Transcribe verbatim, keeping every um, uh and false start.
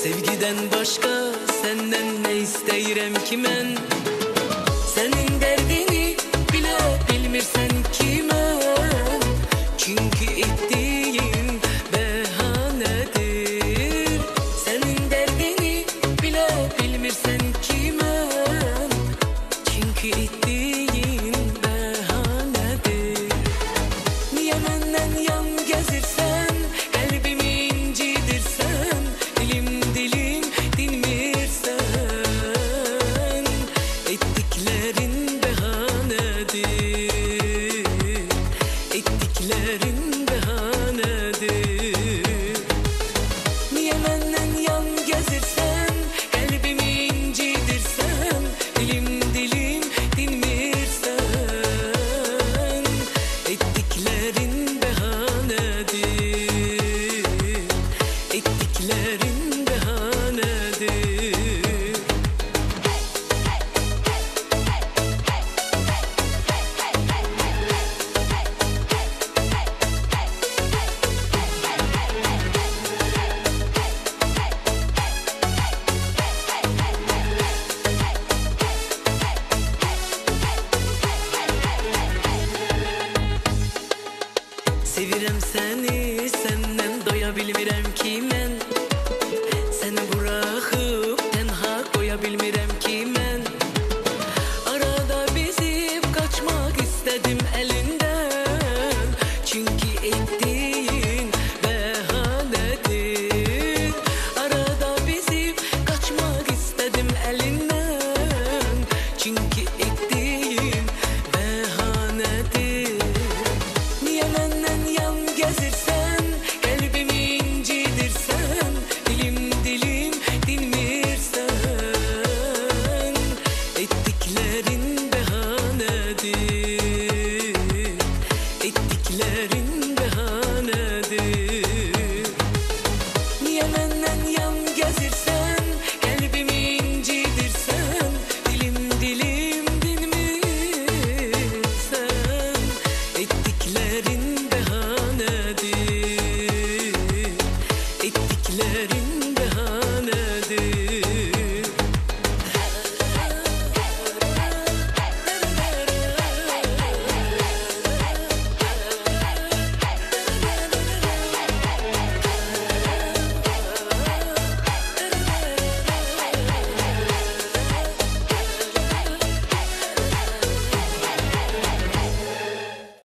Sevgiden başka senden ne isteyirem ki men? Senin derdini bile bilmirsen kime? Çünkü ettiğin behanedir. Senin derdini bile bilmirsen kime? Çünkü ettiğin behanedir. Niye menden yan gezirsen, kalbimi incidirsen, dilim dilim dinmirsen? Ettiklerin behanedir, ettiklerin behanedir. Niye menden yan gezirsen, kalbimi incidirsen, dilim dilim dinmirsen? Ettiklerin behanedir, ettiklerin behanedir. Sevirem seni, senden doyabilmirem ki men. Seni bırakıp tenha koyabilmirem ki men. Arada bizip kaçmak istedim elinden. Çünkü ettiğin behanedir. Arada bizip kaçmak istedim elinden. Çünkü ettiğin behanedir. Niye menden yan gezirsen, kalbimi incidirsen, dilim dilim dinmirsen? Ettiklerin behanedir, ettiklerin behanedir. Niye menden